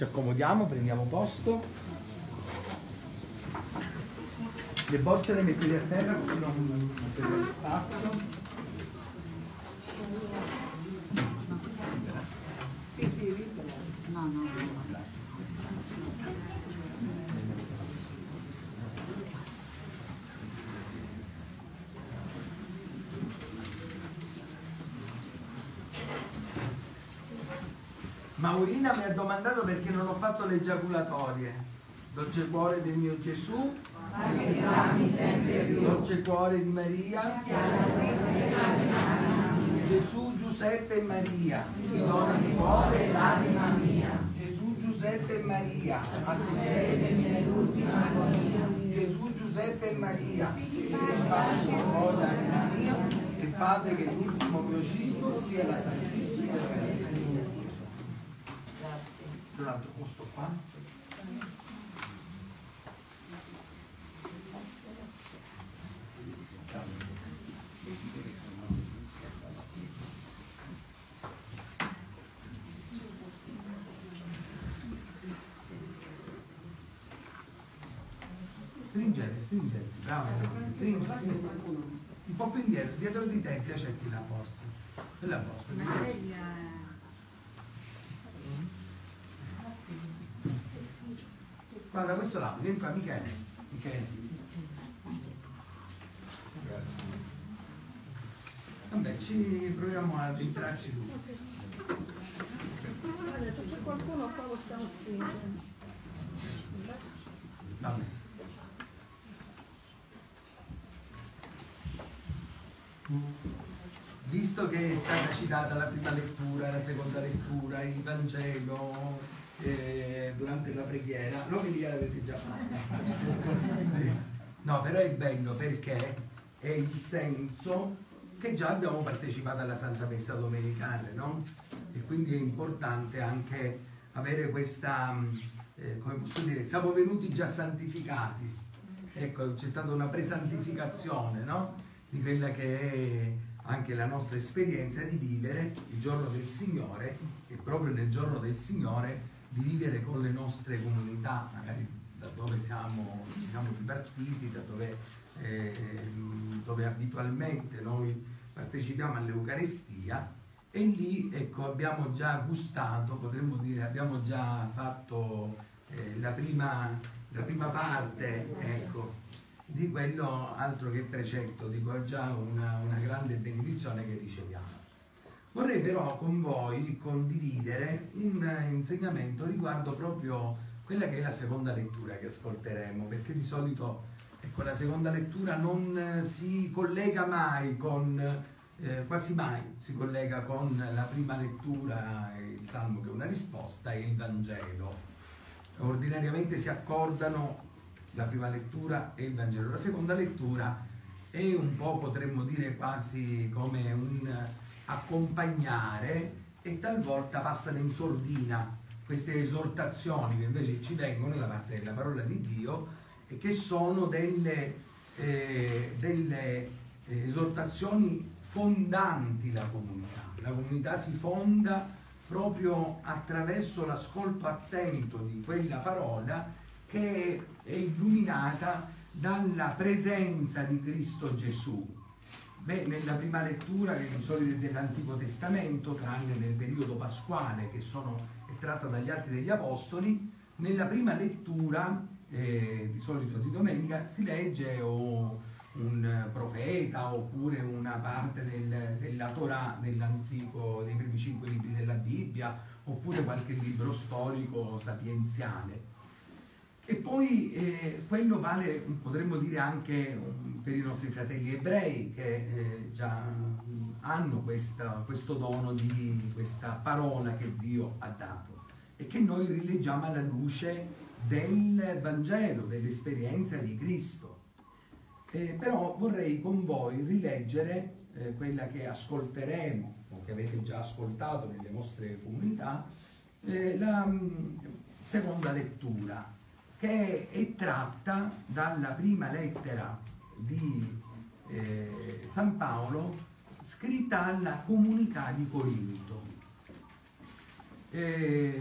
Ci accomodiamo, prendiamo posto. Le borse le mettete a terra così non perdete spazio. Maurina mi ha domandato perché non ho fatto le giaculatorie. Dolce cuore del mio Gesù, dolce cuore di Maria, Gesù, Giuseppe e Maria, ti dono di cuore e l'anima mia. Gesù, Giuseppe e Maria, assistetemi nell'ultima agonia. Gesù, Giuseppe e Maria, pace con l'anima mia, e fate che l'ultimo mio cibo sia la Santissima Eucaristia. C'è un altro posto qua? Stringete, bravo, stringete. Un po' più indietro, dietro di te accetti la borsa. Quella borsa. Guarda questo lato, vieni qua, Michele. Vabbè, ci proviamo ad entrarci tutti. Guarda, se c'è qualcuno qua possiamo spingere. Vabbè. Visto che è stata citata la prima lettura, la seconda lettura, il Vangelo, durante la preghiera, l'omelia l'avete già fatta. No, però è bello perché è il senso che già abbiamo partecipato alla Santa Messa domenicale, no? E quindi è importante anche avere questa, come posso dire, siamo venuti già santificati. Ecco, c'è stata una presantificazione, no? Di quella che è anche la nostra esperienza di vivere il giorno del Signore, e proprio nel giorno del Signore di vivere con le nostre comunità, magari da dove siamo ripartiti, da dove abitualmente noi partecipiamo all'Eucaristia, e lì, ecco, abbiamo già gustato, potremmo dire, abbiamo già fatto la prima parte, ecco, di quello, altro che precetto, dico già una grande benedizione che riceviamo. Vorrei però con voi condividere un insegnamento riguardo proprio quella che è la seconda lettura che ascolteremo, perché di solito, ecco, la seconda lettura non si collega mai con, quasi mai si collega con la prima lettura, il Salmo che è una risposta, e il Vangelo. Ordinariamente si accordano la prima lettura e il Vangelo. La seconda lettura è un po', potremmo dire, quasi come un accompagnare, e talvolta passano in sordina queste esortazioni che invece ci vengono da parte della parola di Dio, e che sono delle esortazioni fondanti la comunità. La comunità si fonda proprio attraverso l'ascolto attento di quella parola che è illuminata dalla presenza di Cristo Gesù. Beh, nella prima lettura, che di solito è dell'Antico Testamento, tranne nel periodo pasquale, che è tratta dagli Atti degli Apostoli, nella prima lettura, di solito di domenica, si legge un profeta oppure una parte della Torah dell'Antico, dei primi 5 libri della Bibbia, oppure qualche libro storico sapienziale. E poi quello vale, potremmo dire, anche per i nostri fratelli ebrei, che già hanno questo dono di questa parola che Dio ha dato, e che noi rileggiamo alla luce del Vangelo, dell'esperienza di Cristo. Però vorrei con voi rileggere quella che ascolteremo, o che avete già ascoltato nelle vostre comunità, la seconda lettura, che è tratta dalla prima lettera di San Paolo, scritta alla comunità di Corinto.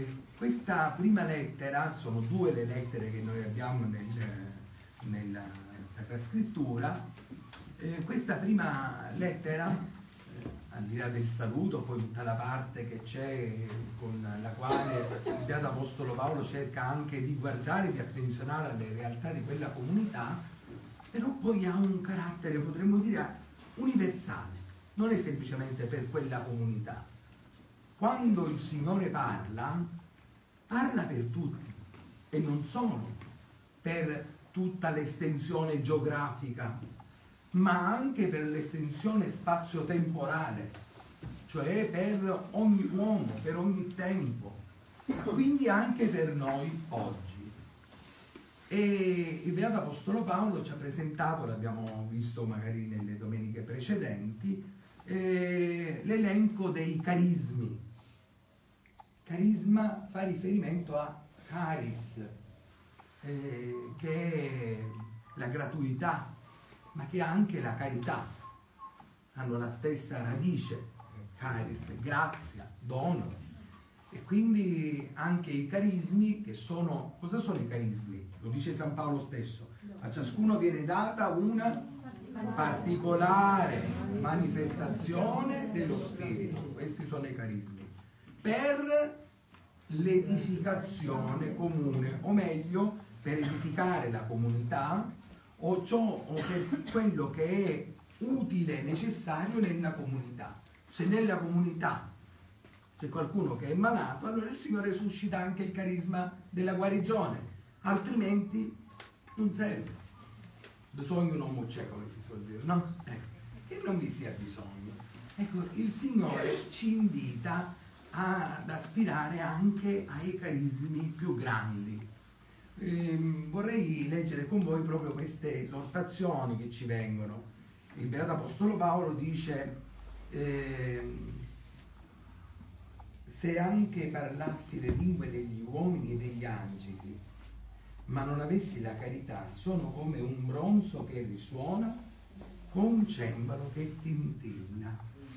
questa prima lettera, sono due le lettere che noi abbiamo nella Sacra Scrittura. Questa prima lettera, al di là del saluto, poi tutta la parte che c'è con la quale il Beato Apostolo Paolo cerca anche di guardare, di attenzionare alle realtà di quella comunità, però poi ha un carattere, potremmo dire, universale, non è semplicemente per quella comunità. Quando il Signore parla per tutti e non solo per tutta l'estensione geografica, ma anche per l'estensione spazio-temporale, cioè per ogni uomo, per ogni tempo, quindi anche per noi oggi. E il Beato Apostolo Paolo ci ha presentato, l'abbiamo visto magari nelle domeniche precedenti, l'elenco dei carismi. Carisma fa riferimento a charis, che è la gratuità, ma che ha anche la carità, hanno la stessa radice, charis, grazia, dono, e quindi anche i carismi, che sono, cosa sono i carismi? Lo dice San Paolo stesso, a ciascuno viene data una particolare manifestazione dello Spirito, questi sono i carismi, per l'edificazione comune, o meglio, per edificare la comunità, o per quello che è utile e necessario nella comunità. Se nella comunità c'è qualcuno che è malato, allora il Signore suscita anche il carisma della guarigione, altrimenti non serve. Bisogno non c'è, come si suol dire, no? Che non vi sia bisogno. Ecco, il Signore ci invita ad aspirare anche ai carismi più grandi. Vorrei leggere con voi proprio queste esortazioni che ci vengono. Il Beato Apostolo Paolo dice: se anche parlassi le lingue degli uomini e degli angeli, ma non avessi la carità, sono come un bronzo che risuona con un cembalo che tintinna.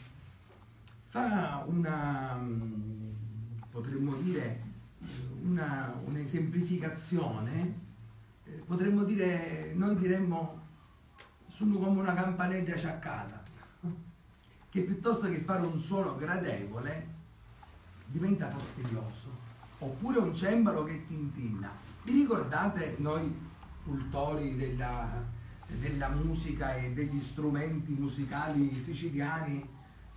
Fa una, potremmo dire, un'esemplificazione, potremmo dire, noi diremmo, sono come una campanella ciaccata, che piuttosto che fare un suono gradevole diventa fastidioso, oppure un cembalo che tintinna. Vi ricordate noi cultori della musica e degli strumenti musicali siciliani?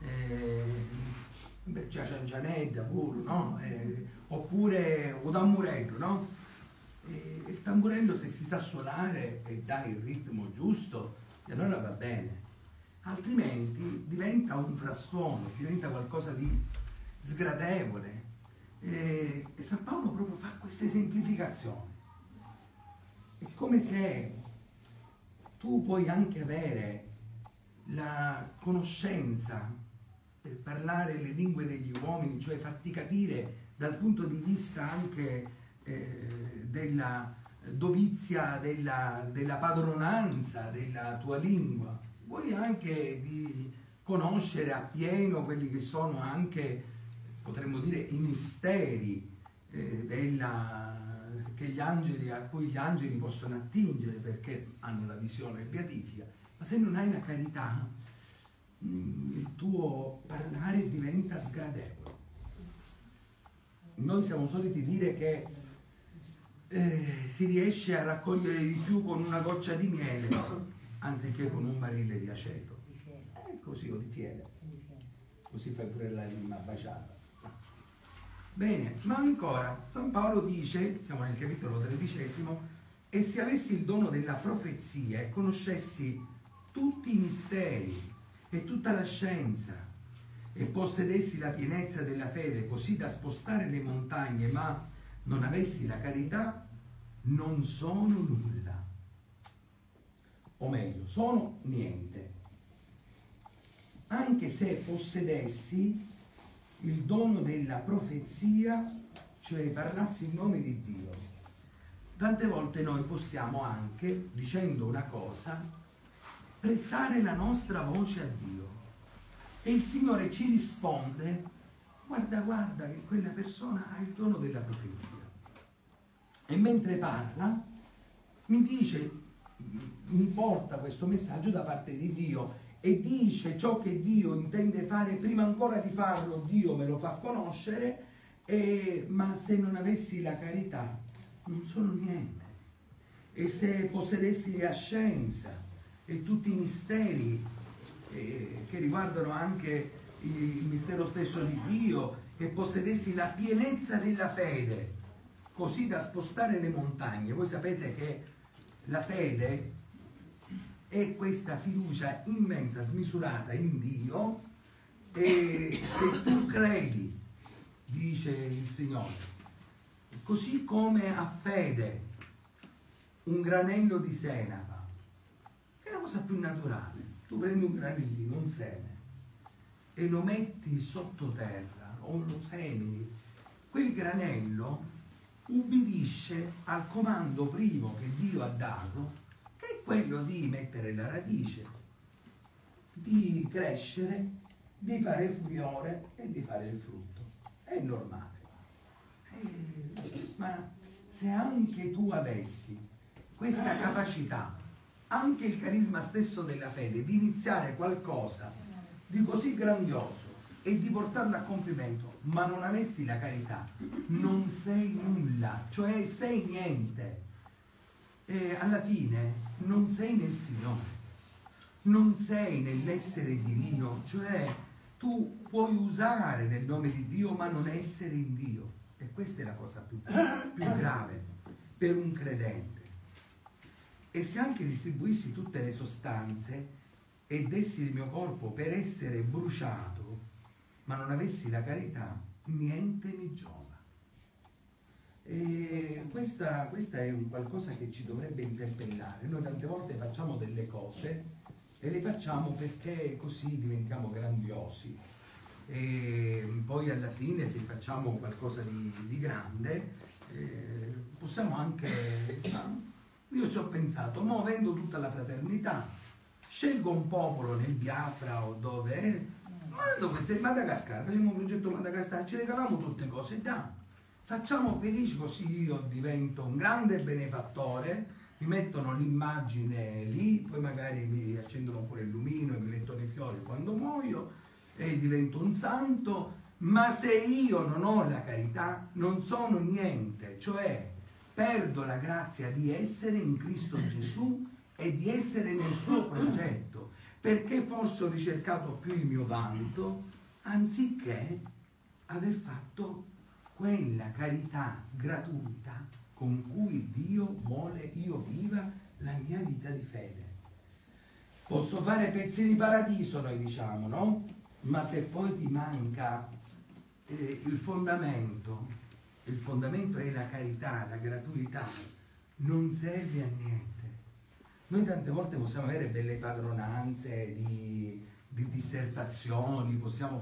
C'è Ciangianedda pure, no? Oppure un tamburello, no? Il tamburello, se si sa suonare e dà il ritmo giusto, allora va bene, altrimenti diventa un frastuono, diventa qualcosa di sgradevole. E San Paolo proprio fa questa esemplificazione. È come se tu puoi anche avere la conoscenza per parlare le lingue degli uomini, cioè farti capire dal punto di vista anche della dovizia, della padronanza della tua lingua, vuoi anche di conoscere appieno quelli che sono anche, potremmo dire, i misteri che gli angeli, a cui gli angeli possono attingere perché hanno la visione beatifica, ma se non hai la carità, il tuo parlare diventa sgradevole. Noi siamo soliti dire che si riesce a raccogliere di più con una goccia di miele anziché con un barile di aceto. Così, o di fiele. Così fai pure la rima baciata. Bene, ma ancora, San Paolo dice, siamo nel capitolo 13, e se avessi il dono della profezia e conoscessi tutti i misteri e tutta la scienza e possedessi la pienezza della fede così da spostare le montagne, ma non avessi la carità, non sono nulla. O meglio, sono niente. Anche se possedessi il dono della profezia, cioè parlassi in nome di Dio. Tante volte noi possiamo anche, dicendo una cosa, prestare la nostra voce a Dio e il Signore ci risponde guarda che quella persona ha il dono della profezia. E mentre parla, mi dice, mi porta questo messaggio da parte di Dio e dice ciò che Dio intende fare. Prima ancora di farlo, Dio me lo fa conoscere, ma se non avessi la carità non sono niente. E se possedessi la scienza e tutti i misteri che riguardano anche il mistero stesso di Dio, e possedessi la pienezza della fede, così da spostare le montagne. Voi sapete che la fede è questa fiducia immensa, smisurata in Dio, e se tu credi, dice il Signore, così come ha fede un granello di senape, che è la cosa più naturale. Tu prendi un granellino, un seme, e lo metti sottoterra o lo semini, quel granello ubbidisce al comando primo che Dio ha dato, che è quello di mettere la radice, di crescere, di fare fiore e di fare il frutto. È normale. Ma se anche tu avessi questa capacità, anche il carisma stesso della fede, di iniziare qualcosa di così grandioso e di portarlo a compimento, ma non avessi la carità, non sei nulla, cioè sei niente. E alla fine non sei nel Signore, non sei nell'essere divino, cioè tu puoi usare del nome di Dio ma non essere in Dio. E questa è la cosa più grave per un credente. E se anche distribuissi tutte le sostanze e dessi il mio corpo per essere bruciato, ma non avessi la carità, niente mi giova. E questa è un qualcosa che ci dovrebbe interpellare. Noi tante volte facciamo delle cose e le facciamo perché così diventiamo grandiosi. E poi alla fine, se facciamo qualcosa di grande, possiamo anche... Io ci ho pensato, mo vendo tutta la fraternità, scelgo un popolo nel Biafra o dove, Madagascar, facciamo un progetto Madagascar, ci regaliamo tutte cose, dai, facciamo felici, così io divento un grande benefattore, mi mettono l'immagine lì, poi magari mi accendono pure il lumino e mi mettono i fiori quando muoio e divento un santo, ma se io non ho la carità non sono niente, cioè perdo la grazia di essere in Cristo Gesù e di essere nel suo progetto, perché forse ho ricercato più il mio vanto anziché aver fatto quella carità gratuita con cui Dio vuole io viva la mia vita di fede. Posso fare pezzi di paradiso, noi diciamo, no? Ma se poi ti manca il fondamento è la carità, la gratuità, non serve a niente. Noi tante volte possiamo avere belle padronanze di dissertazioni, possiamo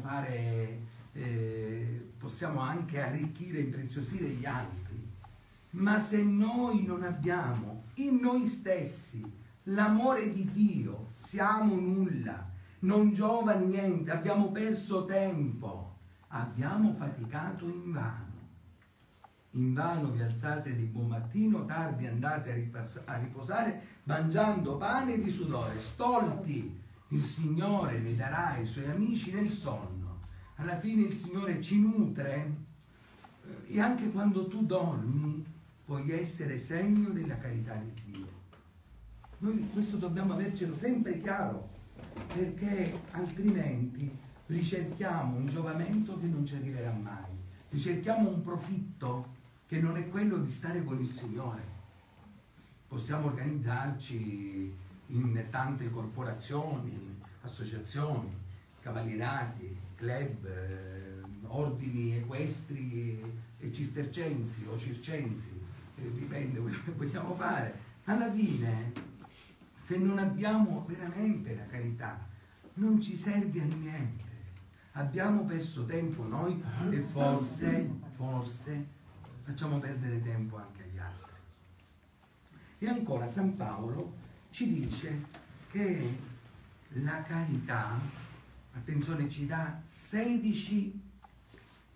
anche arricchire e impreziosire gli altri, ma se noi non abbiamo in noi stessi l'amore di Dio, siamo nulla, non giova niente, abbiamo perso tempo, abbiamo faticato in vano. In vano vi alzate di buon mattino, tardi andate a riposare, mangiando pane di sudore, stolti. Il Signore ne darà ai suoi amici nel sonno. Alla fine il Signore ci nutre e anche quando tu dormi puoi essere segno della carità di Dio. Noi questo dobbiamo avercelo sempre chiaro, perché altrimenti ricerchiamo un giovamento che non ci arriverà mai, ricerchiamo un profitto che non è quello di stare con il Signore. Possiamo organizzarci in tante corporazioni, associazioni, cavallierati, club, ordini equestri e cistercensi o circensi, dipende quello che vogliamo fare. Alla fine, se non abbiamo veramente la carità, non ci serve a niente. Abbiamo perso tempo noi e forse facciamo perdere tempo anche agli altri. E ancora San Paolo ci dice che la carità, attenzione, ci dà 16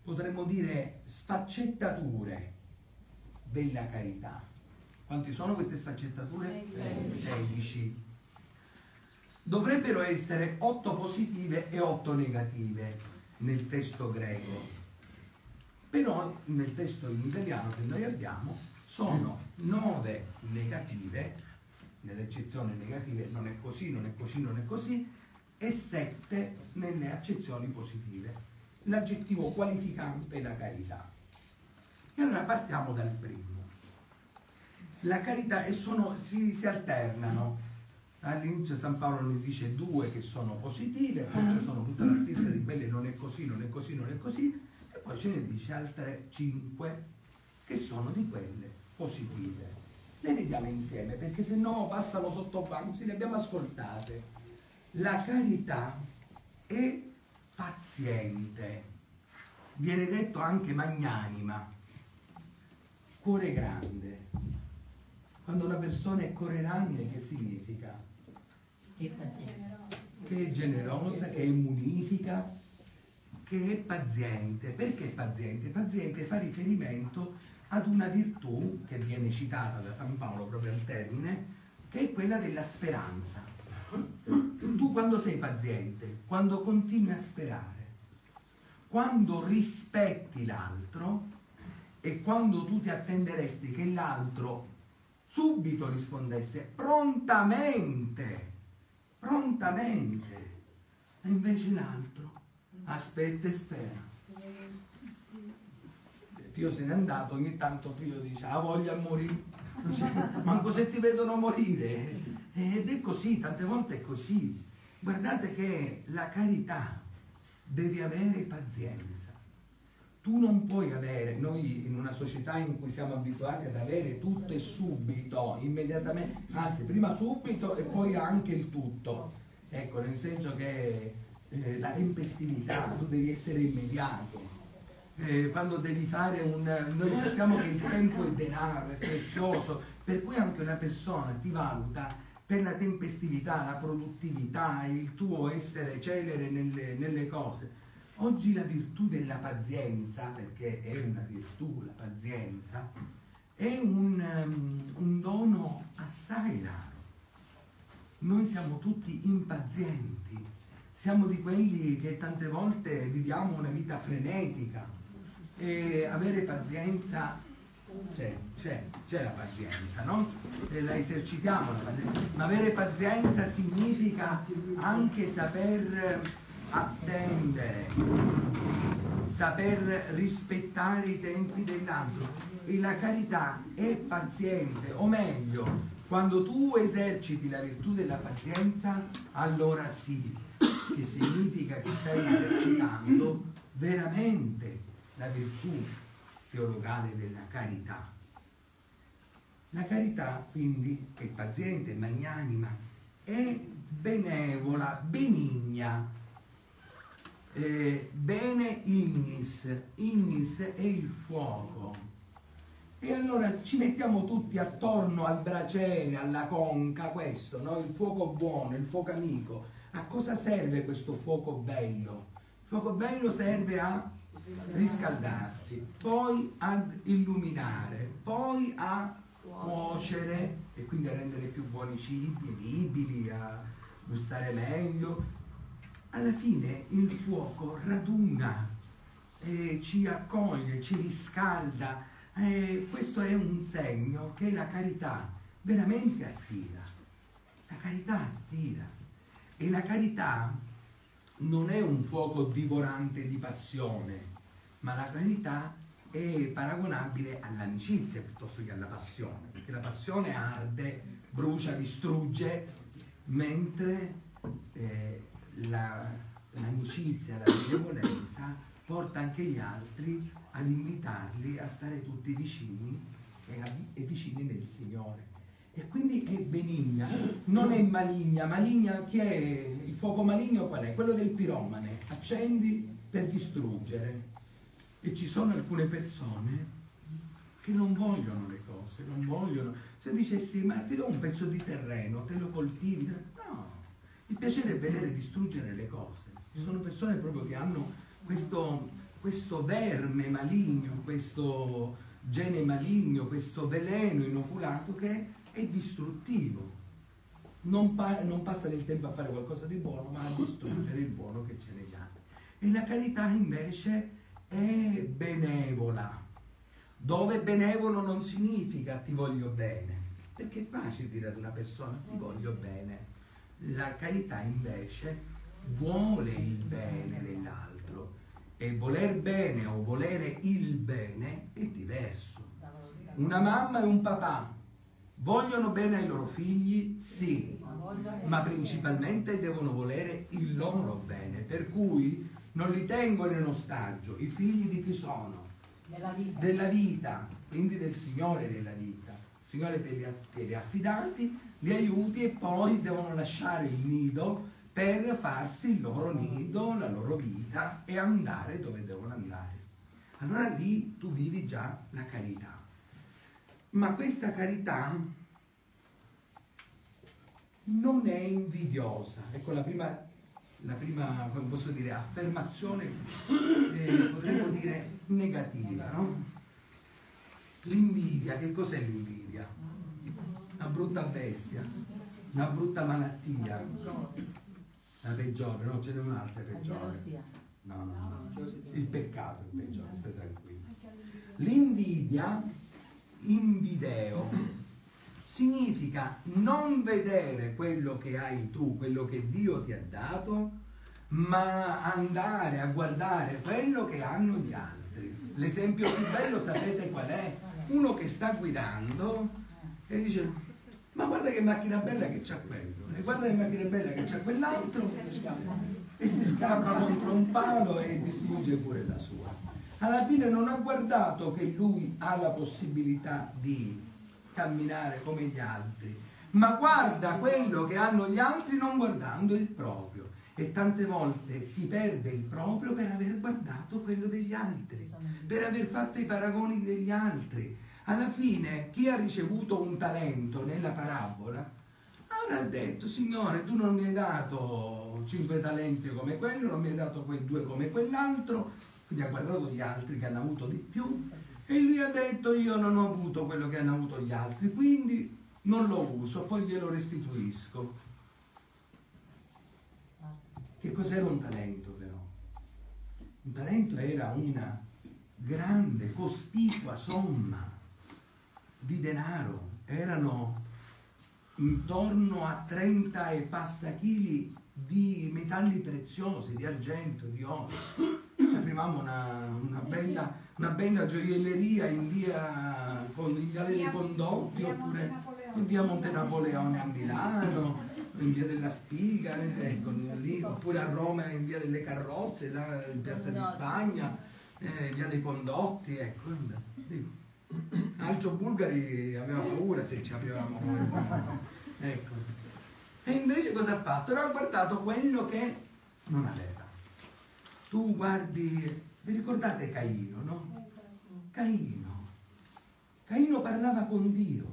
potremmo dire, sfaccettature della carità. Quanti sono queste sfaccettature? 16. Dovrebbero essere 8 positive e 8 negative nel testo greco, però nel testo in italiano che noi abbiamo sono 9 negative, nell'accezione negative non è così, non è così, non è così, e 7 nelle accezioni positive. L'aggettivo qualificante è la carità. E allora partiamo dal primo. La carità si alternano. All'inizio San Paolo ne dice 2 che sono positive, poi ci sono tutta la stizza di quelle non è così, non è così, non è così, e poi ce ne dice altre 5 che sono di quelle positive. Le vediamo insieme perché se no passano sotto banco, le abbiamo ascoltate. La carità è paziente, viene detto anche magnanima, cuore grande. Quando una persona è cuore grande, che significa? Che è generosa, che è munifica, che è paziente. Perché è paziente? Paziente fa riferimento ad una virtù che viene citata da San Paolo proprio al termine, che è quella della speranza. Tu quando sei paziente? Quando continui a sperare, quando rispetti l'altro e quando tu ti attenderesti che l'altro subito rispondesse prontamente, e invece l'altro aspetta e spera. Pio se n'è andato, ogni tanto Pio dice ha voglia a morire, manco se ti vedono morire, ed è così, tante volte è così. Guardate che la carità deve avere pazienza. Tu non puoi avere, noi in una società in cui siamo abituati ad avere tutto e subito, immediatamente, anzi prima subito e poi anche il tutto, ecco, nel senso che la tempestività, tu devi essere immediato, quando devi fare noi sappiamo che il tempo è denaro, è prezioso, per cui anche una persona ti valuta per la tempestività, la produttività, il tuo essere celere nelle cose. Oggi la virtù della pazienza, perché è una virtù la pazienza, è un dono assai raro. Noi siamo tutti impazienti, siamo di quelli che tante volte viviamo una vita frenetica e avere pazienza, c'è la pazienza, no? E la esercitiamo la pazienza, ma avere pazienza significa anche saper attendere, saper rispettare i tempi dell'altro, e la carità è paziente, o meglio, quando tu eserciti la virtù della pazienza, allora sì, che significa che stai esercitando veramente la virtù teologale della carità. La carità quindi è paziente, magnanima, è benevola, benigna. Bene ignis è il fuoco, e allora ci mettiamo tutti attorno al braciere, alla conca, questo, no? Il fuoco buono, il fuoco amico. A cosa serve questo fuoco bello? Il fuoco bello serve a riscaldarsi, poi ad illuminare, poi a cuocere e quindi a rendere più buoni i cibi, edibili, a gustare meglio. Alla fine il fuoco raduna, ci accoglie, ci riscalda. Questo è un segno che la carità veramente attira. La carità attira. E la carità non è un fuoco divorante di passione, ma la carità è paragonabile all'amicizia piuttosto che alla passione, perché la passione arde, brucia, distrugge, mentre l'amicizia, la benevolenza porta anche gli altri ad invitarli a stare tutti vicini e vicini nel Signore. E quindi è benigna, non è maligna. Maligna, chi è il fuoco maligno? Qual è? Quello del piromane, accendi per distruggere. E ci sono alcune persone che non vogliono le cose, non vogliono. Se dicessi ma ti do un pezzo di terreno, te lo coltivi, no. Il piacere è vedere distruggere le cose. Ci sono persone proprio che hanno questo questo verme maligno, questo gene maligno, questo veleno inoculato che è distruttivo. Non passa del tempo a fare qualcosa di buono, ma a distruggere il buono che c'è negli altri. E la carità invece è benevola, dove benevolo non significa ti voglio bene, perché è facile dire ad una persona ti voglio bene. La carità invece vuole il bene dell'altro, e voler bene o volere il bene è diverso. Una mamma e un papà vogliono bene ai loro figli? Sì, ma principalmente devono volere il loro bene, per cui non li tengono in ostaggio. I figli di chi sono? Della vita, quindi del Signore della vita. Il Signore te li ha affidati, li aiuti e poi devono lasciare il nido per farsi il loro nido, la loro vita e andare dove devono andare. Allora lì tu vivi già la carità. Ma questa carità non è invidiosa. Ecco la prima come posso dire, affermazione, potremmo dire negativa, no? L'invidia, che cos'è l'invidia? Una brutta bestia, una brutta malattia, la peggiore, no? Ce n'è un'altra peggiore. No. Il peccato è il peggiore, stai tranquillo. L'invidia, invideo, significa non vedere quello che hai tu, quello che Dio ti ha dato, ma andare a guardare quello che hanno gli altri. L'esempio più bello sapete qual è? Uno che sta guidando e dice ma guarda che macchina bella che c'ha quello, e guarda che macchina bella che c'ha quell'altro, e si scappa contro un palo e distrugge pure la sua. Alla fine non ha guardato che lui ha la possibilità di camminare come gli altri, ma guarda quello che hanno gli altri non guardando il proprio, e tante volte si perde il proprio per aver guardato quello degli altri, per aver fatto i paragoni degli altri. Alla fine chi ha ricevuto un talento nella parabola avrà detto Signore, tu non mi hai dato 5 talenti come quello, non mi hai dato quei 2 come quell'altro, quindi ha guardato gli altri che hanno avuto di più. E lui ha detto io non ho avuto quello che hanno avuto gli altri, quindi non lo uso, poi glielo restituisco. Che cos'era un talento però? Un talento era una grande, cospicua somma di denaro, erano intorno a 30 e passa chili di metalli preziosi, di argento, di oro. Ci aprivamo una bella gioielleria in via dei Condotti, oppure in via Monte Napoleone a Milano, in via della Spiga, ecco, lì, oppure a Roma in via delle Carrozze, là in piazza di Spagna, via dei Condotti, ecco. Alcio Bulgari aveva paura se ci aprivamo ecco. E invece cosa ha fatto? Ha guardato quello che non aveva. Tu guardi, vi ricordate Caino, no? Caino parlava con Dio.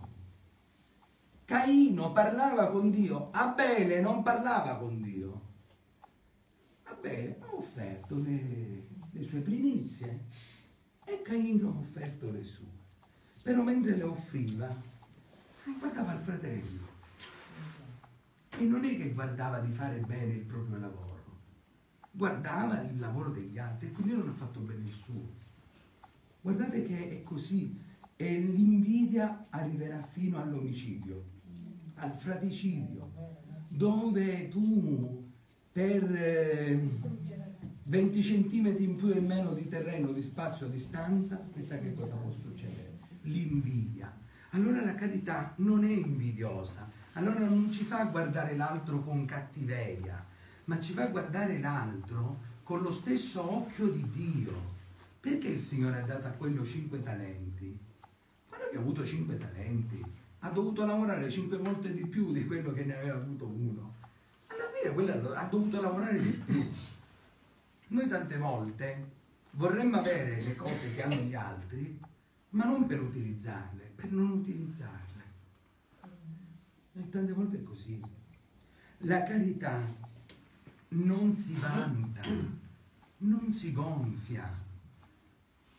Caino parlava con Dio. Abele non parlava con Dio. Abele ha offerto le sue primizie e Caino ha offerto le sue. Però mentre le offriva, guardava il fratello. E non è che guardava di fare bene il proprio lavoro, guardava il lavoro degli altri e quindi non ha fatto bene il suo. Guardate che è così, e l'invidia arriverà fino all'omicidio, al fraticidio, dove tu per 20 centimetri in più e meno di terreno, di spazio, di stanza, chissà che cosa può succedere? L'invidia. Allora la carità non è invidiosa, allora non ci fa guardare l'altro con cattiveria, ma ci fa guardare l'altro con lo stesso occhio di Dio. Perché il Signore ha dato a quello 5 talenti? Quello che ha avuto 5 talenti ha dovuto lavorare 5 volte di più di quello che ne aveva avuto uno. Alla fine quello ha dovuto lavorare di più. Noi tante volte vorremmo avere le cose che hanno gli altri, ma non per utilizzarle, per non utilizzarle. E tante volte è così. La carità non si vanta, non si gonfia,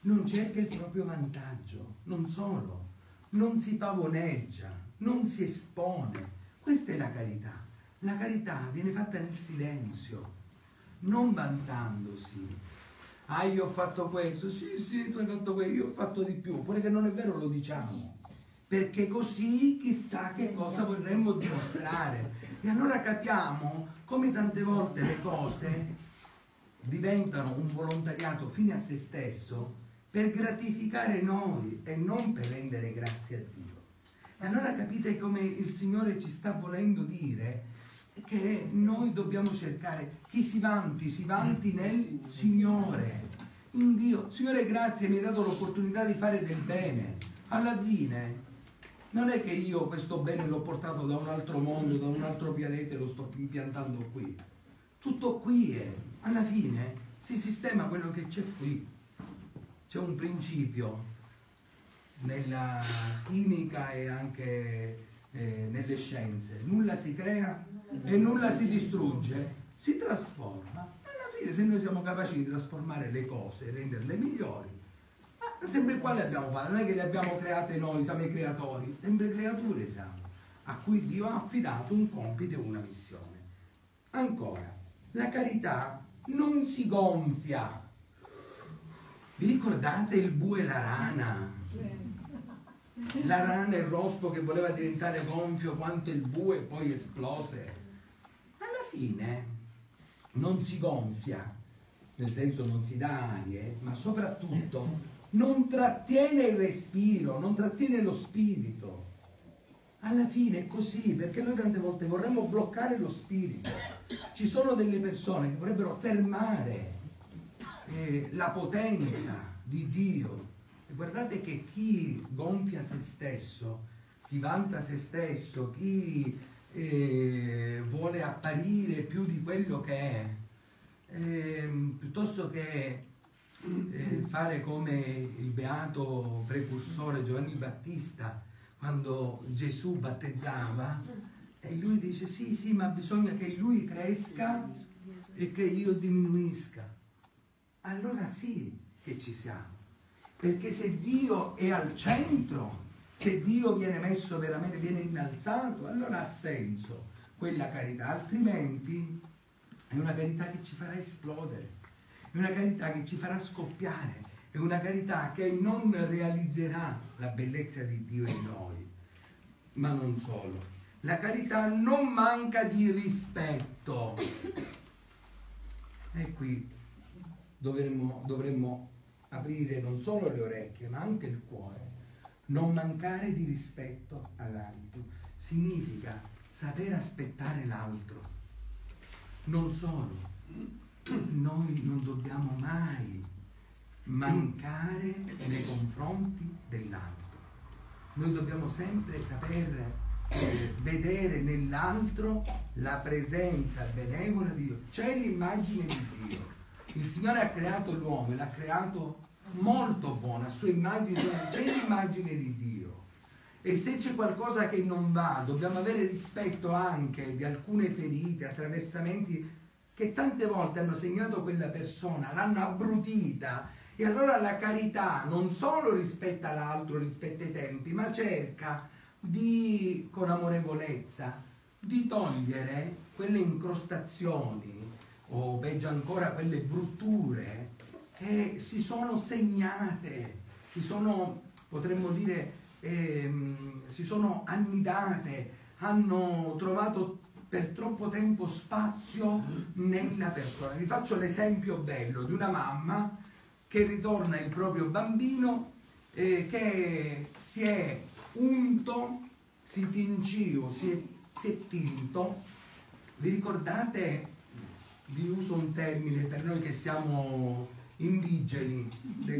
non cerca il proprio vantaggio, non solo, non si pavoneggia, non si espone. Questa è la carità. La carità viene fatta nel silenzio, non vantandosi. Ah, io ho fatto questo, sì, tu hai fatto questo, io ho fatto di più, pure che non è vero lo diciamo, perché così chissà che cosa vorremmo dimostrare. E allora capiamo come tante volte le cose diventano un volontariato fine a se stesso per gratificare noi e non per rendere grazie a Dio. E allora capite come il Signore ci sta volendo dire che noi dobbiamo cercare chi si vanti nel Signore, in Dio. Signore, grazie, mi hai dato l'opportunità di fare del bene. Alla fine non è che io questo bene l'ho portato da un altro mondo, da un altro pianeta e lo sto impiantando qui. Tutto qui è. Alla fine si sistema quello che c'è qui. C'è un principio nella chimica e anche nelle scienze: nulla si crea e nulla si distrugge, si trasforma. Alla fine, se noi siamo capaci di trasformare le cose e renderle migliori, sempre qua le abbiamo fatte, non è che le abbiamo create noi, siamo i creatori, sempre creature siamo, a cui Dio ha affidato un compito e una missione. Ancora, la carità non si gonfia. Vi ricordate il bue e la rana? La rana e il rospo che voleva diventare gonfio quanto il bue, poi esplose. Alla fine non si gonfia, nel senso non si dà arie, ma soprattutto non trattiene il respiro, non trattiene lo spirito. Alla fine è così, perché noi tante volte vorremmo bloccare lo spirito. Ci sono delle persone che vorrebbero fermare la potenza di Dio. E guardate che chi gonfia se stesso, chi vanta se stesso, chi vuole apparire più di quello che è, piuttosto che fare come il beato precursore Giovanni Battista, quando Gesù battezzava, e lui dice sì, ma bisogna che lui cresca e che io diminuisca. Allora sì che ci siamo, perché se Dio è al centro, se Dio viene messo veramente, viene innalzato, allora ha senso quella carità. Altrimenti è una carità che ci farà esplodere, è una carità che ci farà scoppiare, è una carità che non realizzerà la bellezza di Dio in noi. Ma non solo, la carità non manca di rispetto. E qui dovremmo aprire non solo le orecchie ma anche il cuore. Non mancare di rispetto all'altro significa saper aspettare l'altro. Non solo, noi non dobbiamo mai mancare nei confronti dell'altro. Noi dobbiamo sempre saper vedere nell'altro la presenza benevola di Dio. C'è l'immagine di Dio. Il Signore ha creato l'uomo e l'ha creato molto buono, a sua immagine, c'è l'immagine di Dio. E se c'è qualcosa che non va, dobbiamo avere rispetto anche di alcune ferite, attraversamenti che tante volte hanno segnato quella persona, l'hanno abbrutita. E allora la carità non solo rispetta l'altro, rispetta i tempi, ma cerca di, con amorevolezza, di togliere quelle incrostazioni o peggio ancora quelle brutture che si sono segnate, si sono, potremmo dire, si sono annidate, hanno trovato per troppo tempo spazio nella persona. Vi faccio l'esempio bello di una mamma che ritorna il proprio bambino che si è unto, si è tinto. Vi ricordate, vi uso un termine per noi che siamo indigeni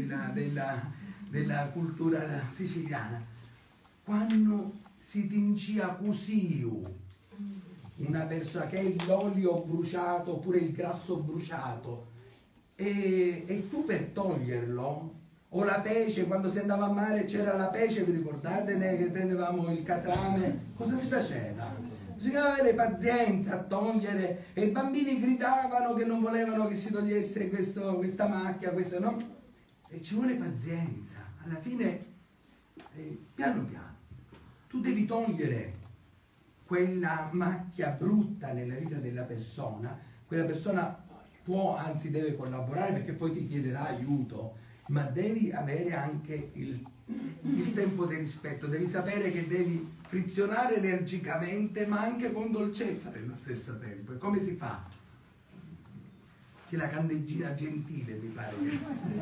della cultura siciliana, quando si tincia cusiu, una persona che è l'olio bruciato oppure il grasso bruciato, e tu per toglierlo, o la pece, quando si andava a mare c'era la pece, vi ricordate che prendevamo il catrame, cosa si faceva? Bisognava avere pazienza a togliere, e i bambini gridavano che non volevano che si togliesse questa macchia, no? e ci vuole pazienza. Alla fine, piano piano, tu devi togliere quella macchia brutta nella vita della persona. Quella persona può, anzi deve collaborare perché poi ti chiederà aiuto, ma devi avere anche il tempo del rispetto, devi sapere che devi frizionare energicamente ma anche con dolcezza nello stesso tempo. E come si fa? C'è la candeggina gentile, mi pare che...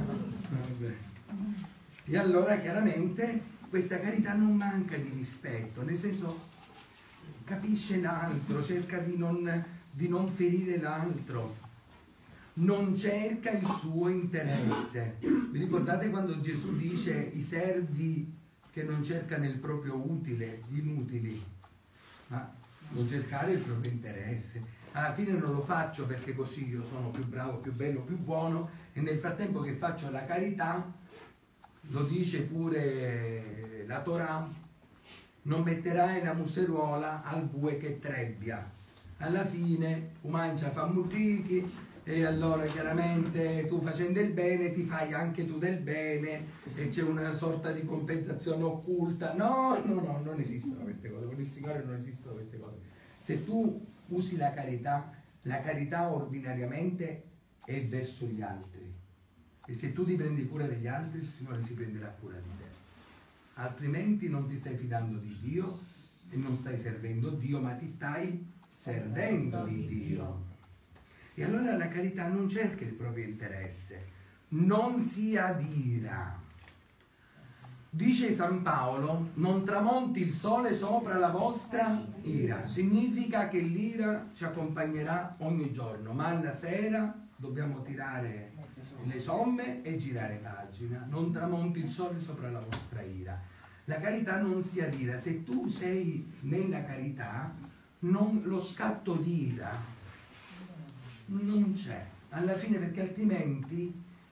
E allora chiaramente questa carità non manca di rispetto, nel senso capisce l'altro, cerca di non ferire l'altro, non cerca il suo interesse. Vi ricordate quando Gesù dice i servi che non cercano il proprio utile, gli inutili, ma non cercare il proprio interesse. Alla fine non lo faccio perché così io sono più bravo, più bello, più buono, e nel frattempo che faccio la carità, lo dice pure la Torah, non metterai la museruola al bue che trebbia. Alla fine comincia a fare mutichi, e allora chiaramente tu facendo il bene ti fai anche tu del bene e c'è una sorta di compensazione occulta. No, non esistono queste cose, con il Signore non esistono queste cose. Se tu usi la carità ordinariamente è verso gli altri, e se tu ti prendi cura degli altri il Signore si prenderà cura di te, altrimenti non ti stai fidando di Dio e non stai servendo Dio, ma ti stai servendo di Dio. E allora la carità non cerca il proprio interesse, non si adira. Dice San Paolo, non tramonti il sole sopra la vostra ira. Significa che l'ira ci accompagnerà ogni giorno, ma alla sera dobbiamo tirare le somme e girare pagina. Non tramonti il sole sopra la vostra ira. La carità non si adira. Se tu sei nella carità, lo scatto di ira non c'è, alla fine, perché altrimenti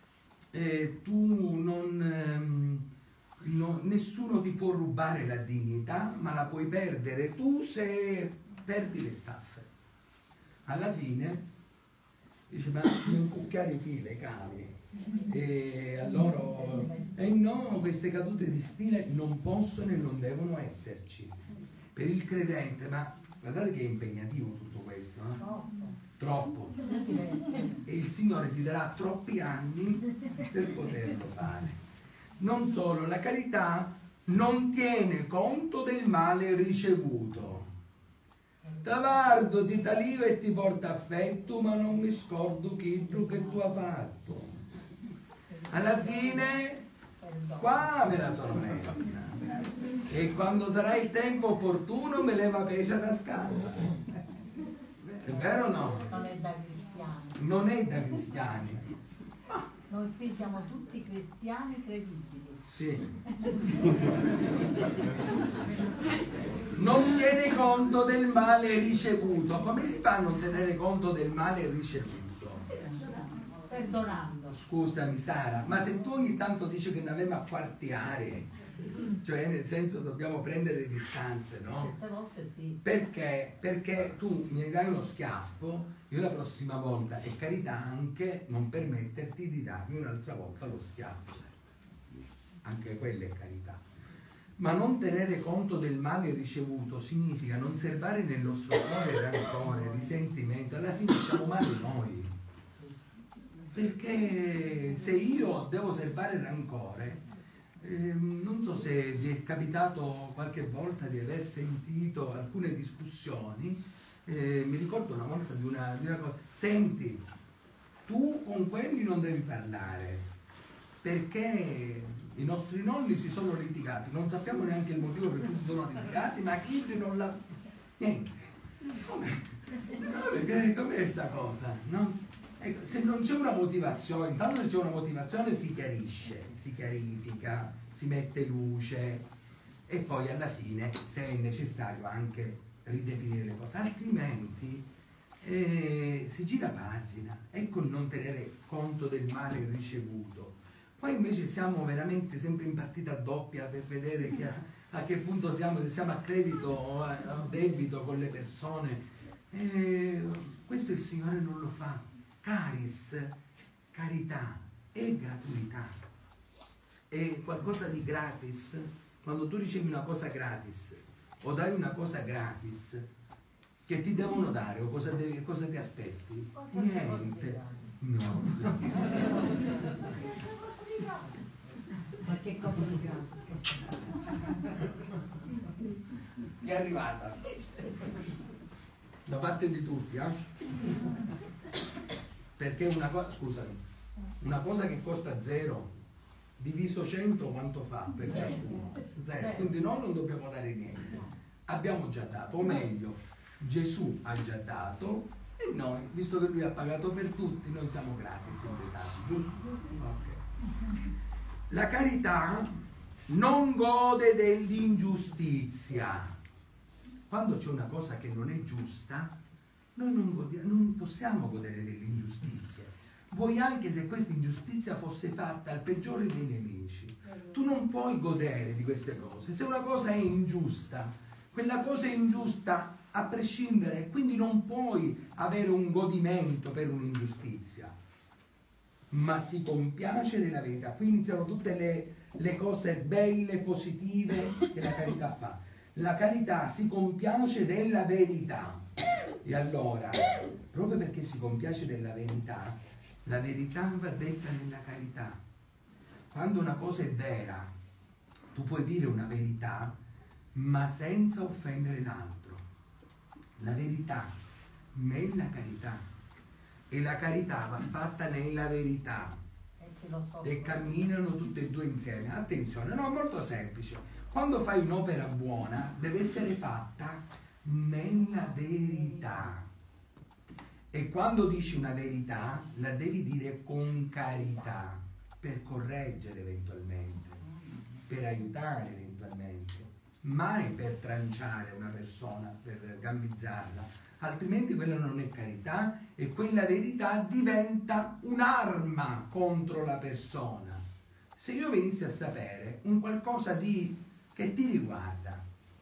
nessuno ti può rubare la dignità, ma la puoi perdere tu se perdi le staffe. Alla fine dice, ma non cucchiare i fili, cavi. E allora, no, queste cadute di stile non possono e non devono esserci. Per il credente, ma guardate che è impegnativo tutto questo, no? Troppo. E il Signore ti darà troppi anni per poterlo fare. Non solo, la carità non tiene conto del male ricevuto. Tavardo ti taliva e ti porta affetto, ma non mi scordo che tu hai fatto. Alla fine, qua me la sono messa. E quando sarà il tempo opportuno me leva pesce da scala. È vero o no? Non è da cristiani. Non è da cristiani. Noi qui siamo tutti cristiani credibili. Sì. Non tiene conto del male ricevuto. Come si fa a non tenere conto del male ricevuto? Perdonando. Scusami Sara, ma se tu ogni tanto dici che ne avevamo a quartiare, cioè nel senso dobbiamo prendere le distanze, no? Certe volte sì. Perché? Perché tu mi dai uno schiaffo, io la prossima volta, è carità anche non permetterti di darmi un'altra volta lo schiaffo. Anche quella è carità. Ma non tenere conto del male ricevuto significa non serbare nel nostro cuore rancore, risentimento. Alla fine stiamo male noi. Perché se io devo serbare rancore, non so se vi è capitato qualche volta di aver sentito alcune discussioni, mi ricordo una volta di una cosa, senti, tu con quelli non devi parlare, perché i nostri nonni si sono litigati, non sappiamo neanche il motivo per cui si sono litigati, ma chi non l'ha... Niente. Com'è questa cosa? No? Ecco, se non c'è una motivazione, intanto se c'è una motivazione si chiarisce, si chiarifica, si mette luce e poi alla fine, se è necessario, anche ridefinire le cose, altrimenti si gira pagina. Ecco il non tenere conto del male ricevuto. Poi invece siamo veramente sempre in partita doppia per vedere a che punto siamo, se siamo a credito o a debito con le persone. Questo il Signore non lo fa. Caris, carità e gratuità. è qualcosa di gratis, quando tu ricevi una cosa gratis o dai una cosa gratis, che ti devono dare o cosa ti aspetti? Niente. No. Ma che cosa di gratis? Ti è arrivata da parte di tutti, perché una cosa, scusami, una cosa che costa 0 diviso 100 quanto fa per ciascuno? 0. Quindi noi non dobbiamo dare niente, abbiamo già dato, o meglio, Gesù ha già dato e noi, visto che lui ha pagato per tutti, noi siamo gratis invitati, giusto? Okay. La carità non gode dell'ingiustizia. Quando c'è una cosa che non è giusta, noi non possiamo godere dell'ingiustizia. Vuoi anche se questa ingiustizia fosse fatta al peggiore dei nemici, tu non puoi godere di queste cose. Se una cosa è ingiusta, quella cosa è ingiusta a prescindere, quindi non puoi avere un godimento per un'ingiustizia, ma si compiace della verità. Qui iniziano tutte le cose belle, positive che la carità fa. La carità si compiace della verità. E allora, proprio perché si compiace della verità, la verità va detta nella carità. Quando una cosa è vera, tu puoi dire una verità, ma senza offendere l'altro. La verità nella carità. E la carità va fatta nella verità. E camminano tutte e due insieme. Attenzione, no, è molto semplice. Quando fai un'opera buona, deve essere fatta nella verità. E quando dici una verità, la devi dire con carità, per correggere eventualmente, per aiutare eventualmente, mai per tranciare una persona, per gambizzarla, altrimenti quella non è carità e quella verità diventa un'arma contro la persona. Se io venissi a sapere un qualcosa che ti riguarda,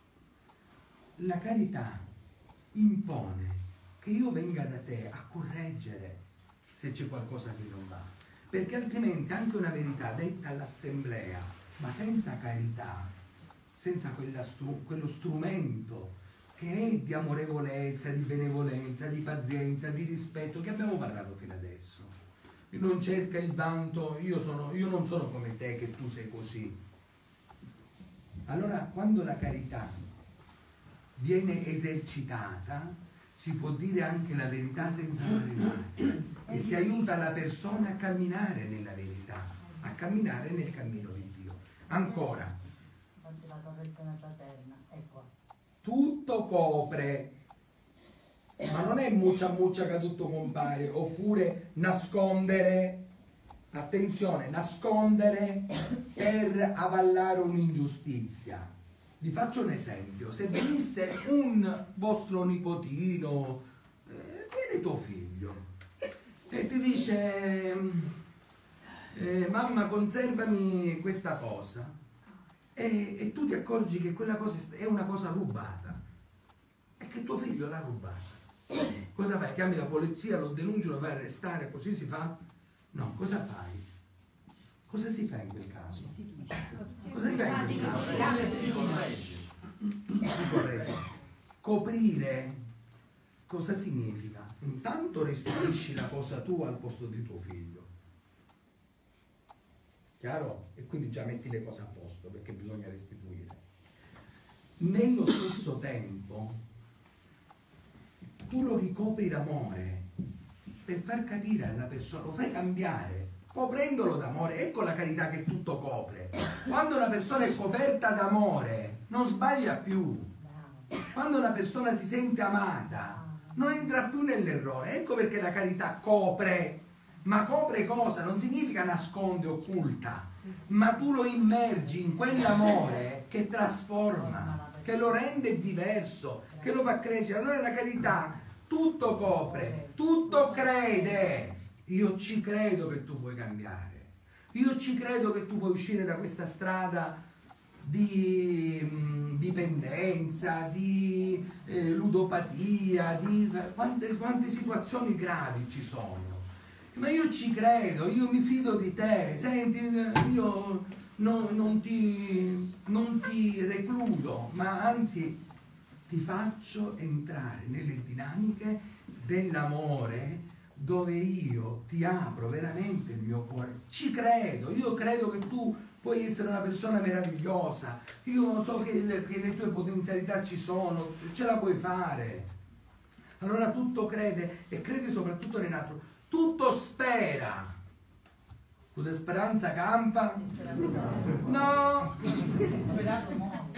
la carità impone che io venga da te a correggere se c'è qualcosa che non va, perché altrimenti anche una verità detta all'assemblea, ma senza carità, senza quello strumento che è di amorevolezza, di benevolenza, di pazienza, di rispetto, che abbiamo parlato fino adesso. Non cerca il vanto, io non sono come te che tu sei così. Allora, quando la carità viene esercitata, si può dire anche la verità senza fare male e si aiuta la persona a camminare nella verità, a camminare nel cammino di Dio. Ancora, la correzione fraterna, ecco. Tutto copre, ma non è muccia che tutto compare, oppure nascondere. Attenzione, nascondere per avallare un'ingiustizia. Vi faccio un esempio. Se venisse un vostro nipotino, viene tuo figlio, e ti dice mamma conservami questa cosa, e tu ti accorgi che quella cosa è una cosa rubata, e che tuo figlio l'ha rubata. Cosa fai? Chiami la polizia, lo denunci, lo fai arrestare, così si fa? No, cosa fai? Cosa si fa in quel caso? Cosa si fa in quel caso? Si corregge. Coprire cosa significa? Intanto restituisci la cosa tua al posto di tuo figlio. Chiaro? E quindi già metti le cose a posto perché bisogna restituire. Nello stesso tempo tu lo ricopri d'amore per far capire alla persona, lo fai cambiare, coprendolo d'amore. Ecco la carità che tutto copre. Quando una persona è coperta d'amore non sbaglia più. Quando una persona si sente amata non entra più nell'errore. Ecco perché la carità copre. Ma copre cosa? Non significa nasconde, occulta, ma tu lo immergi in quell'amore che trasforma, che lo rende diverso, che lo fa crescere. Allora la carità tutto copre, tutto crede. Io ci credo che tu puoi cambiare, io ci credo che tu puoi uscire da questa strada di dipendenza, di ludopatia, di quante situazioni gravi ci sono. Ma io ci credo, io mi fido di te. Senti, io non ti recludo, ma anzi ti faccio entrare nelle dinamiche dell'amore, dove io ti apro veramente il mio cuore. Ci credo, io credo che tu puoi essere una persona meravigliosa, io so che le tue potenzialità ci sono, ce la puoi fare. Allora tutto crede, e crede soprattutto Renato, tutto spera. Tu di speranza campa? No! Sperato muore.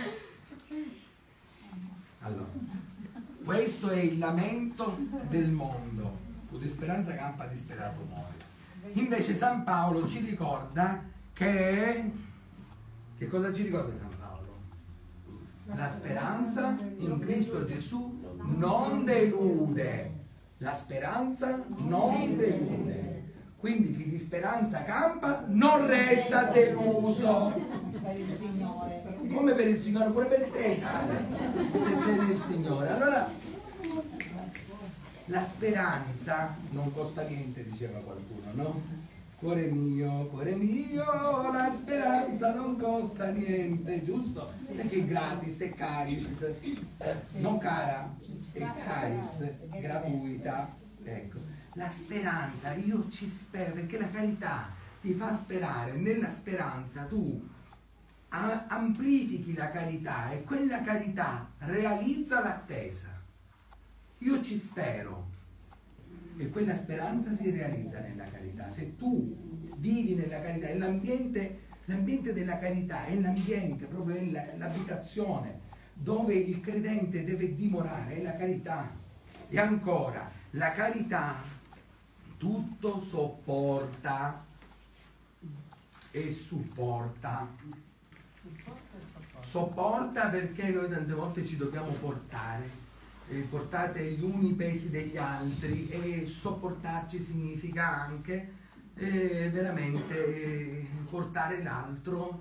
Allora, questo è il lamento del mondo. Tu di speranza campa, disperato muore. Invece San Paolo ci ricorda che cosa ci ricorda San Paolo? La speranza in Cristo Gesù non delude. La speranza non delude. Quindi chi di speranza campa non resta deluso. Per il Signore. Come per il Signore, pure per te, Sara, se sei nel Signore. Allora, la speranza non costa niente, diceva qualcuno, no? Cuore mio, la speranza non costa niente, giusto? Perché è gratis, è caris, non cara, è caris, è gratuita, ecco. La speranza, io ci spero, perché la carità ti fa sperare, nella speranza tu amplifichi la carità e quella carità realizza l'attesa. Io ci spero e quella speranza si realizza nella carità. Se tu vivi nella carità, è l'ambiente della carità, è l'ambiente, proprio è l'abitazione dove il credente deve dimorare, è la carità. E ancora, la carità tutto sopporta e supporta. Sopporta perché noi tante volte ci dobbiamo portare, portate gli uni i pesi degli altri, e sopportarci significa anche veramente portare l'altro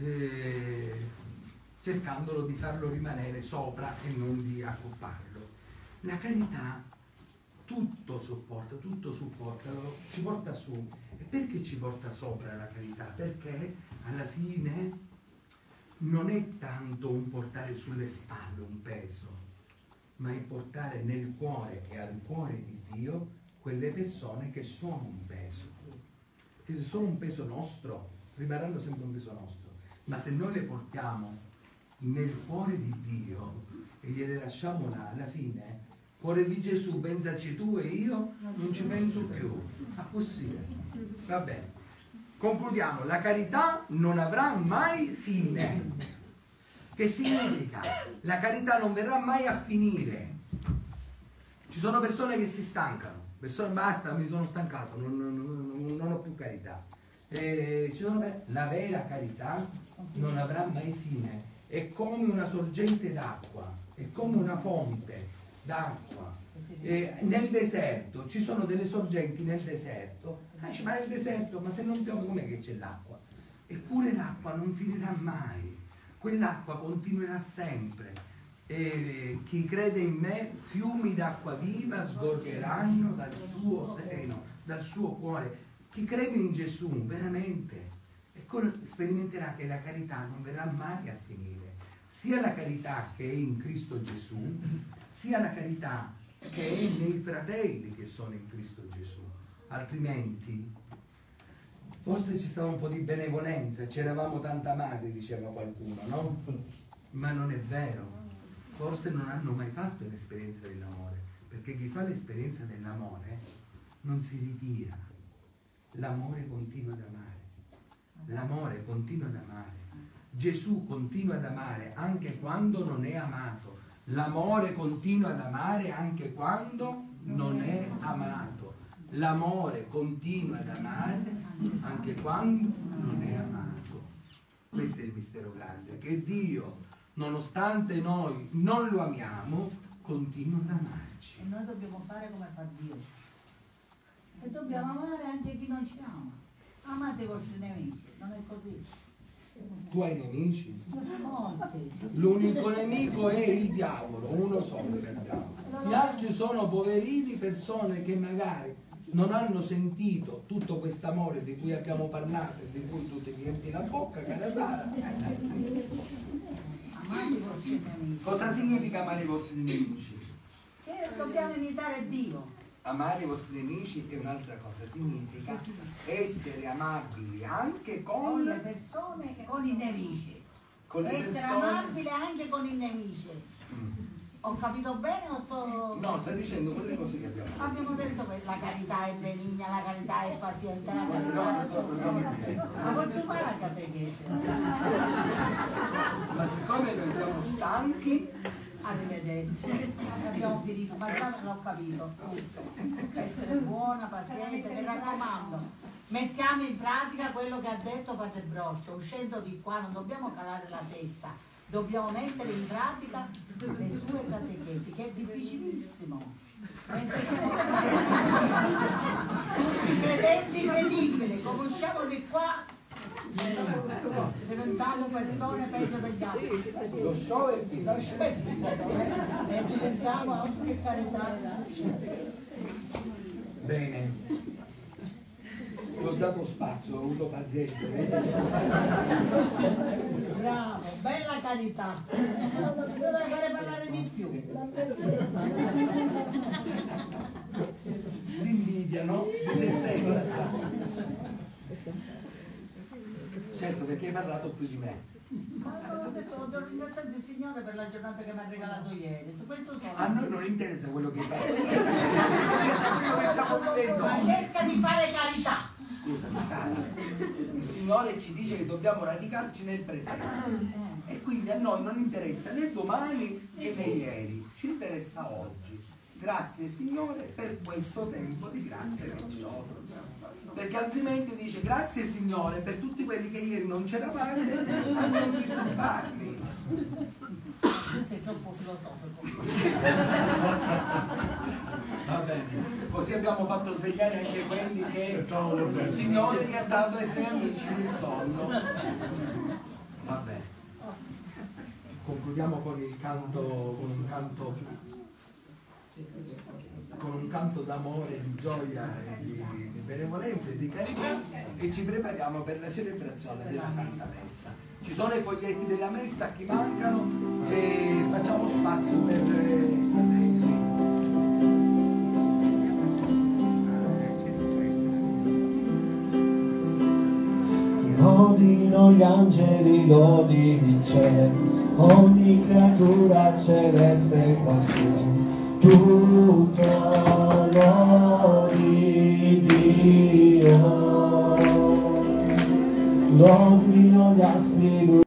cercandolo di farlo rimanere sopra e non di accopparlo. La carità tutto sopporta, tutto supporta, ci porta su. E perché ci porta sopra la carità? Perché alla fine non è tanto un portare sulle spalle un peso, ma è portare nel cuore e al cuore di Dio quelle persone che sono un peso. Che se sono un peso nostro, rimarranno sempre un peso nostro, ma se noi le portiamo nel cuore di Dio e gliele lasciamo là, alla fine cuore di Gesù, pensaci tu e io non ci penso più. Ah, possibile. Va bene. Concludiamo. La carità non avrà mai fine. Che significa? La carità non verrà mai a finire. Ci sono persone che si stancano. Persone, basta, mi sono stancato, non ho più carità. La vera carità non avrà mai fine. È come una sorgente d'acqua, è come una fonte d'acqua. Nel deserto ci sono delle sorgenti nel deserto, ma nel deserto, ma se non piove com'è che c'è l'acqua? Eppure l'acqua non finirà mai, quell'acqua continuerà sempre. Chi crede in me, fiumi d'acqua viva sgorgeranno dal suo seno, dal suo cuore. Chi crede in Gesù veramente sperimenterà che la carità non verrà mai a finire, sia la carità che è in Cristo Gesù, sia la carità che è nei fratelli che sono in Cristo Gesù. Altrimenti forse ci stava un po' di benevolenza, c'eravamo tanto amati, diceva qualcuno, no? Ma non è vero, forse non hanno mai fatto l'esperienza dell'amore, perché chi fa l'esperienza dell'amore non si ritira, l'amore continua ad amare, l'amore continua ad amare. Gesù continua ad amare anche quando non è amato. L'amore continua ad amare anche quando non è amato. L'amore continua ad amare anche quando non è amato. Questo è il mistero grande, che Dio, nonostante noi non lo amiamo, continua ad amarci. E noi dobbiamo fare come fa Dio. E dobbiamo amare anche chi non ci ama. Amate i vostri nemici, non è così. Tu hai nemici? Molti. L'unico nemico è il diavolo, uno solo che abbiamo. Gli altri sono poverini, persone che magari non hanno sentito tutto questo amore di cui abbiamo parlato e di cui tu ti riempi la bocca, cara Sara. Amate i vostri nemici. Cosa significa amare i vostri nemici? Che dobbiamo imitare Dio. Amare i vostri nemici è un'altra cosa, significa essere amabili anche Con le persone e con i nemici. con le Essere persone. amabile anche con i nemici. Ho capito bene o sto... No, stai dicendo quelle cose che abbiamo detto. Abbiamo detto che la carità è benigna, la carità è paziente, la carità No, è... Ma posso fare la catechesi? Ma siccome noi siamo stanchi, Arrivederci. Abbiamo finito, ma già l'ho capito. Tutto. Essere buona, paziente, mi raccomando. Mettiamo in pratica quello che ha detto Padre Broccio. Uscendo di qua non dobbiamo calare la testa, dobbiamo mettere in pratica le sue catechesi, che è difficilissimo. Mentre siamo tutti credenti incredibili, come usciamo di qua diventando persone peggio degli altri. lo show è finito. Lo show è finito, e diventiamo anche carità. Bene. Ti ho dato spazio, ho avuto pazienza. Bravo, bella carità. Dovrei fare parlare di più. L'invidia, no? Di se stessa. Certo, perché hai parlato più di me. Ma ho detto, devo ringraziare il Signore per la giornata che mi ha regalato ieri. Su questo sono. A noi non interessa quello che hai fatto. Interessa quello che stiamo vivendo. Ma cerca di fare carità. Scusami, Sara. Il Signore ci dice che dobbiamo radicarci nel presente. E quindi a noi non interessa né domani né ieri, ci interessa oggi. Grazie Signore per questo tempo di grazia che ci offre. Perché altrimenti dice grazie Signore per tutti quelli che ieri non c'eravate a non disturbarmi. Tu sei troppo filosofico. Va bene, così abbiamo fatto svegliare anche quelli che il Signore mi ha dato ai suoi amici nel sonno. Va bene. Concludiamo con il canto, con un canto d'amore, di gioia e di benevolenza e di carità, e ci prepariamo per la celebrazione della Santa Messa. Ci sono i foglietti della Messa, a chi mancano, e facciamo spazio per i fratelli. Lodino gli angeli, lodi il cielo, ogni creatura celeste quassù. Tutto lodi Dio, lodino gli astri.